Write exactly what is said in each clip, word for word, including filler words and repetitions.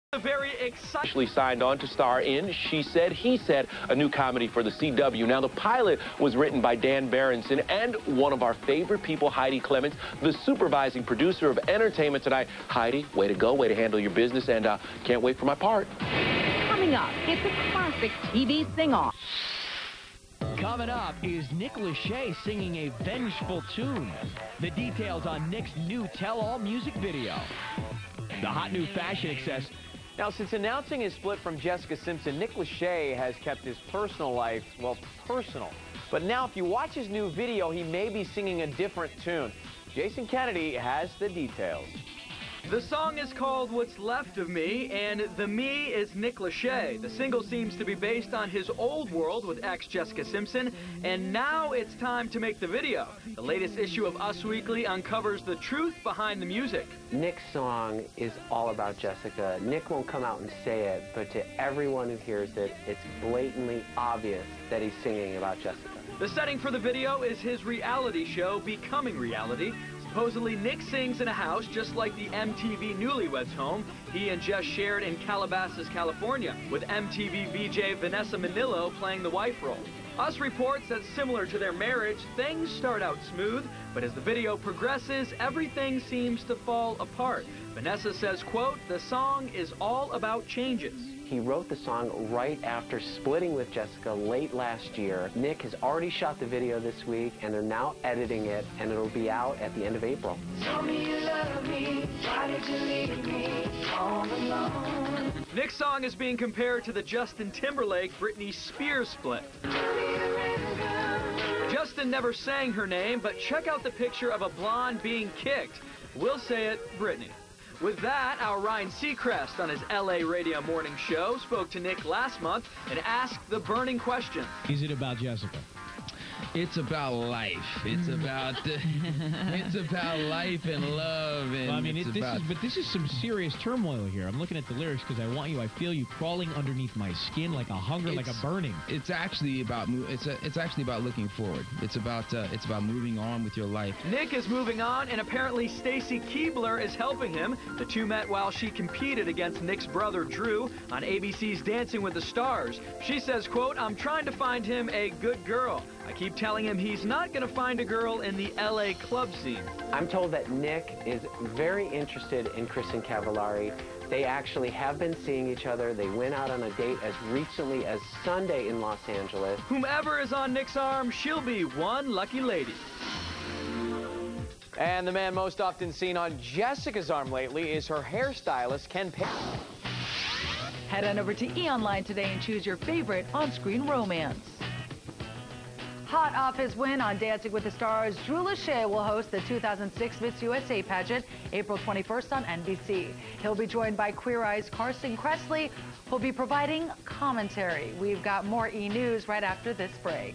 Very exciting. Actually signed on to star in She Said, He Said, a new comedy for the C W. Now, the pilot was written by Dan Berenson and one of our favorite people, Heidi Clements, the supervising producer of Entertainment Tonight. Heidi, way to go, way to handle your business, and uh, can't wait for my part. Coming up, it's a classic T V sing-off. Coming up is Nick Lachey singing a vengeful tune. The details on Nick's new tell-all music video. The hot new fashion access. Now, since announcing his split from Jessica Simpson, Nick Lachey has kept his personal life, well, personal. But now, if you watch his new video, he may be singing a different tune. Jason Kennedy has the details. The song is called What's Left of Me, and the me is Nick Lachey. The single seems to be based on his old world with ex-Jessica Simpson, and now it's time to make the video. The latest issue of Us Weekly uncovers the truth behind the music. Nick's song is all about Jessica. Nick won't come out and say it, but to everyone who hears it, it's blatantly obvious that he's singing about Jessica. The setting for the video is his reality show, Becoming Reality. Supposedly, Nick sings in a house just like the M T V Newlyweds home he and Jess shared in Calabasas, California, with M T V V J Vanessa Minnillo playing the wife role. Us reports that similar to their marriage, things start out smooth, but as the video progresses, everything seems to fall apart. Vanessa says, quote, "The song is all about changes." He wrote the song right after splitting with Jessica late last year. Nick has already shot the video this week, and they're now editing it, and it'll be out at the end of April. Tell me you love me, why did you leave me all alone? Nick's song is being compared to the Justin Timberlake-Britney Spears split. Justin never sang her name, but check out the picture of a blonde being kicked. We'll say it, Britney. With that, our Ryan Seacrest on his L A radio morning show spoke to Nick last month and asked the burning question. Is it about Jessica? It's about life. It's about uh, it's about life and love. And well, I mean, it's it, this about... is, but this is some serious turmoil here. I'm looking at the lyrics because I want you. I feel you crawling underneath my skin like a hunger, it's, like a burning. It's actually about it's a, it's actually about looking forward. It's about uh, it's about moving on with your life. Nick is moving on, and apparently Stacy Keibler is helping him. The two met while she competed against Nick's brother Drew on A B C's Dancing with the Stars. She says, quote, "I'm trying to find him a good girl. I keep telling him he's not going to find a girl in the L A club scene." I'm told that Nick is very interested in Kristin Cavallari. They actually have been seeing each other. They went out on a date as recently as Sunday in Los Angeles. Whomever is on Nick's arm, she'll be one lucky lady. And the man most often seen on Jessica's arm lately is her hairstylist, Ken Perry. Head on over to E! Online today and choose your favorite on-screen romance. Hot off his win on Dancing with the Stars, Drew Lachey will host the two thousand six Miss U S A pageant April twenty-first on N B C. He'll be joined by Queer Eye's Carson Kressley, who'll be providing commentary. We've got more E! News right after this break.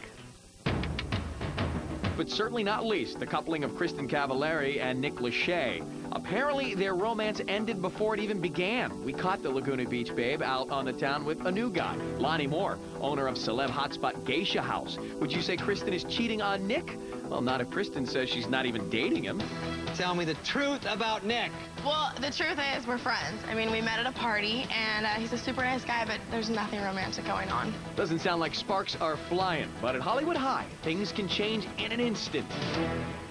But certainly not least, the coupling of Kristin Cavallari and Nick Lachey. Apparently, their romance ended before it even began. We caught the Laguna Beach babe out on the town with a new guy, Lonnie Moore, owner of celeb hotspot Geisha House. Would you say Kristin is cheating on Nick? Well, not if Kristin says she's not even dating him. Tell me the truth about Nick. Well, the truth is we're friends. I mean, we met at a party, and uh, he's a super nice guy, but there's nothing romantic going on. Doesn't sound like sparks are flying, but at Hollywood High, things can change in an instant.